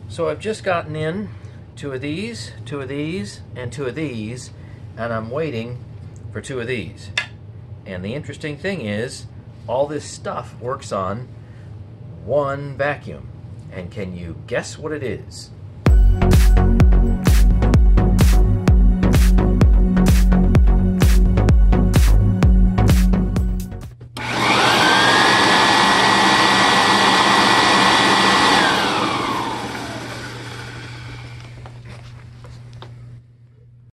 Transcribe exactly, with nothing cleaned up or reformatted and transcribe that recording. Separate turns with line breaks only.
So I've just gotten in two of these, two of these, and two of these, and I'm waiting for two of these. And the interesting thing is, all this stuff works on one vacuum. And can you guess what it is?